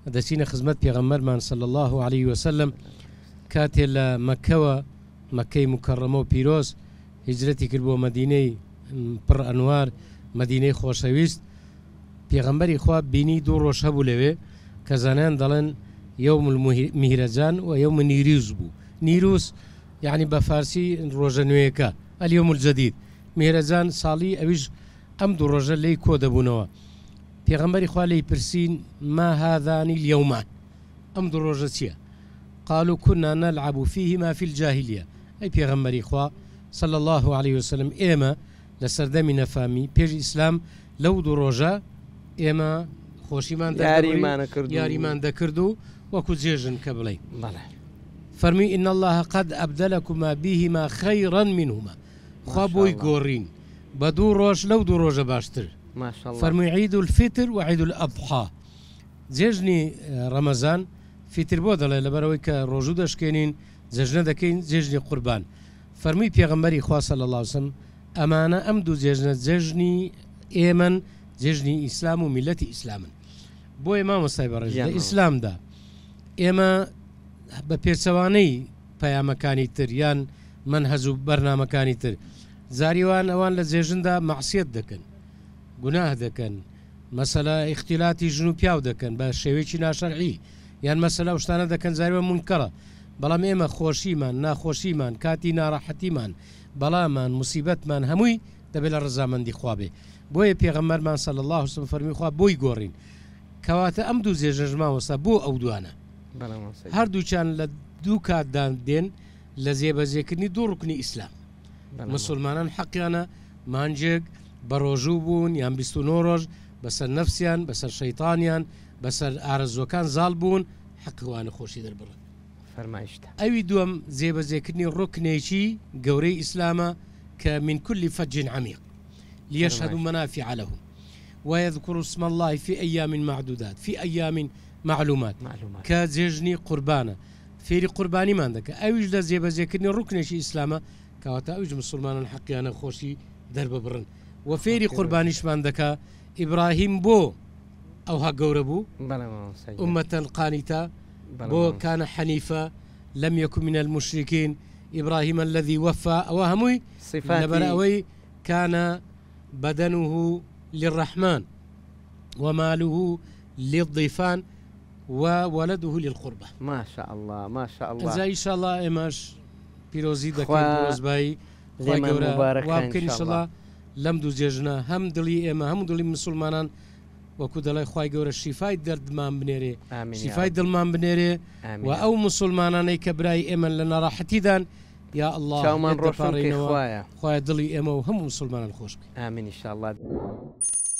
دەچینە خزمەت پێغەمبەرمان صلی الله عليه وسلم کاتێ لە مەکەوە مەکەی مکەڕەمە و پیرۆز هیجرەتی کرد بۆ مەدینەی پڕ ئەنوار مەدینەی خۆشەویست پێغەمبەری خوا بینی دوو ڕۆژ هەبوو لەوێ کە زانیان دەڵێن یوم المهرجان و یوم نیروز بوو. نیروز یعنی بە فارسی ڕۆژە نوێیەکە اليوم الجديد، میهرەجان ساڵی ئەویش ئەم دوو ڕۆژە لی کۆ دەبوونەوە. پێغەمبەری خوا لی پرسین ما هذان اليومان، ئەم دوو ڕۆژە چییە؟ قالوا كنا نلعب فيهما في الجاهلية. أي پیغمبری خوا صلى الله عليه وسلم ئێمە لە سەردەمی نەفامی پێش ئیسلام لەو دوو ڕۆژە ئێمە خۆشیمان یاریمان دەکرد و وەکو جێژن کە بڵێ. فەرمی إن الله قد أبدلكما بهما خيرا منهما. خوا بۆی گۆڕین بە دوو ڕۆژ لەو دوو ڕۆژە باشتر. فەرمی عید الفطر و عید الأضحى. جێژنی ڕەمەزان فیتر بۆ دەڵێ لەبەرەوەی کە ڕۆژوو دەشکێنین جێژنە دەکەین جێژنی قوربان. فەرمی پێغەمبەری خوا صلی الله علیه وسلم ئەمانە ئەم دوو جێژنە جێژنی ئێمەن، جێژنی ئیسلام و میلەتی ئیسلامن. بۆیە مامۆستای بەڕێز لە ئیسلامدا ئێمە بە پێچەوانەی پەیامەکانی تر یان منهەج و بەرنامەکانی تر زاریوان ئەوان لە جێژندا مەعسیەت دەکەن، گوناه دەکەن، مەسەلە ئیختیلاتی ژن و پیاو دەکەن بە شێوەیەکی ناشەرعی، یان مەسەلە شتانە دەکەن زاریوە منکەڕە. بەڵام ئێمە خۆشیمان ناخۆشیمان کاتی ناڕەحەتیمان بەڵامان موسیبەتمان هەمووی دەبێت لە ڕەزامەندی خوا بێ. بۆیە پێغەمبەرمان صلی الله علیه وسلم فەرمی خوا بۆی گۆڕین. کەواتە ئەم دوو جێژنەش ماوەستا بۆ ئەو دوانە هەردووچان لە دوو کاتدان دێن لە زێبەجێکردنی دوو ڕوکنی ئیسلام. مسلمانان حەقیانە مانجێک بە ڕۆژوو بوون یان 29 ڕۆژ بەسەر نەفسیان بەسەر شەیتانیان بەسەر ئارەزوەکان زاڵ بوون حەقیوانە خۆشی دەربڕن. ئەوی دووەم زێبەجێکردنی ڕوکنێکی گەورەی ئیسلامە کە من كل فج عميق ليشهدوا منافع لهم ويذكروا اسم الله في أيام معدودات في أيام معلومات كجێژنی قوربانە فێری قوربانی مان دەکە. ئەویش لە زێبەجێکردنی ڕوکنێکی ئیسلامە کەواتە ئەویش مسلمانان حەقیانە خۆشی دەرببڕن و فێری قوربانیشمان دەکا. ئیبراهیم بۆ ئەوها گەورە بوو ئومەتەن قانیتە بۆ كان حنيفا لم يكن من المشركين. إبراهيم الذي وفى أو هموي لبرأوي كان بدنه للرحمن وماله للضيفان وولده للقربة. ما شاء الله ما شاء الله. إذا إن شاء الله إماش بيروزي دكان بروزباي وابكر إن شاء الله لم دو جيجنا هم دلي إما هم دلي مسلمانان وەکو دەڵێ خوای گەورە شیفای دەردمان بنێرێ شیفای دڵمان بنێرێ و ئەو مسلمانانەی کە برای ئێمە لە ناڕەحەتیدان یا الله چاومان ڕۆشنکەی خوایە خوای دڵی ئێمە و هەموو مسلمانان خۆش بکەی. ئامین ئینشاءالله.